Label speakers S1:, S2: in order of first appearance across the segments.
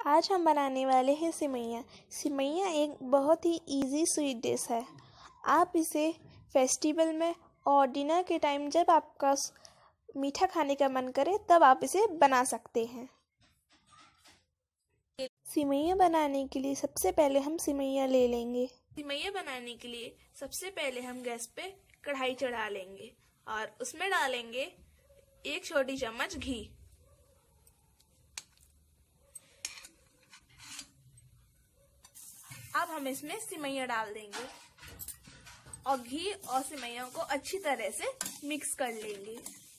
S1: आज हम बनाने वाले हैं सिमैया। सिमैया एक बहुत ही इजी स्वीट डिश है। आप इसे फेस्टिवल में और डिनर के टाइम जब आपका मीठा खाने का मन करे तब आप इसे बना सकते हैं। सिमैया बनाने के लिए सबसे पहले हम सिमैया ले लेंगे।
S2: सिमैया बनाने के लिए सबसे पहले हम गैस पे कढ़ाई चढ़ा लेंगे और उसमें डालेंगे 1 छोटी चम्मच घी। अब हम इसमें सिमैया डाल देंगे और घी और सिमैया को अच्छी तरह से मिक्स कर लेंगे।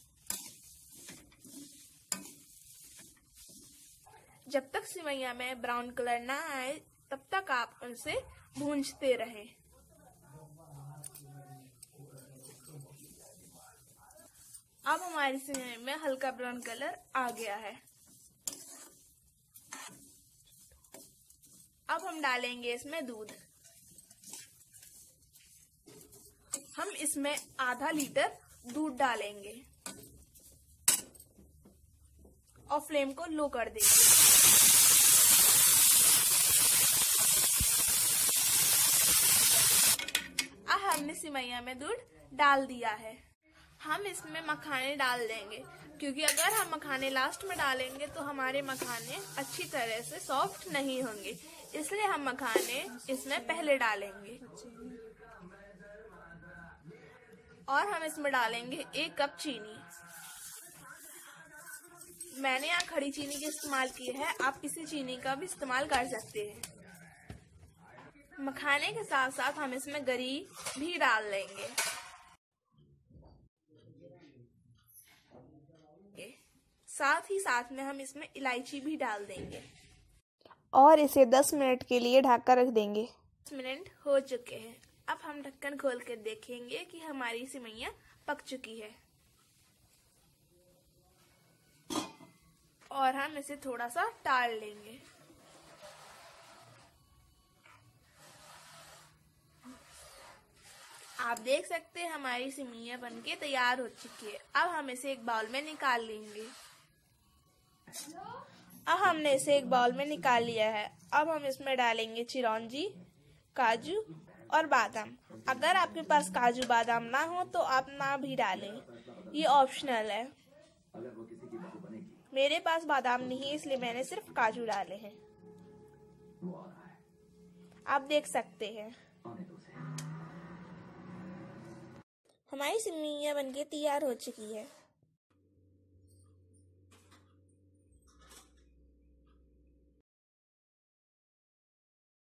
S2: जब तक सिमैया में ब्राउन कलर ना आए तब तक आप उसे भूंजते रहें। अब हमारी सिमैया में हल्का ब्राउन कलर आ गया है। अब हम डालेंगे इसमें दूध। हम इसमें आधा लीटर दूध डालेंगे और फ्लेम को लो कर देंगे। अब हमने सिमैया में दूध डाल दिया है। हम इसमें मखाने डाल देंगे क्योंकि अगर हम मखाने लास्ट में डालेंगे तो हमारे मखाने अच्छी तरह से सॉफ्ट नहीं होंगे, इसलिए हम मखाने इसमें पहले डालेंगे। और हम इसमें डालेंगे 1 कप चीनी। मैंने यहाँ खड़ी चीनी का इस्तेमाल किया है, आप किसी चीनी का भी इस्तेमाल कर सकते हैं। मखाने के साथ साथ हम इसमें गरी भी डाल देंगे। साथ ही साथ में हम इसमें इलायची भी डाल देंगे
S1: और इसे 10 मिनट के लिए ढककर रख देंगे।
S2: 10 मिनट हो चुके हैं। अब हम ढक्कन खोल कर देखेंगे कि हमारी सिमैया पक चुकी है और हम इसे थोड़ा सा टाल लेंगे। आप देख सकते हैं हमारी सिमैया बनके तैयार हो चुकी है। अब हम इसे एक बाउल में निकाल लेंगे। अब हमने इसे एक बाउल में निकाल लिया है। अब हम इसमें डालेंगे चिरौंजी, काजू और बादाम। अगर आपके पास काजू बादाम ना हो तो आप ना भी डालें, ये ऑप्शनल है। मेरे पास बादाम नहीं है इसलिए मैंने सिर्फ काजू डाले हैं। आप देख सकते हैं हमारी सिमैया बनके तैयार हो चुकी है।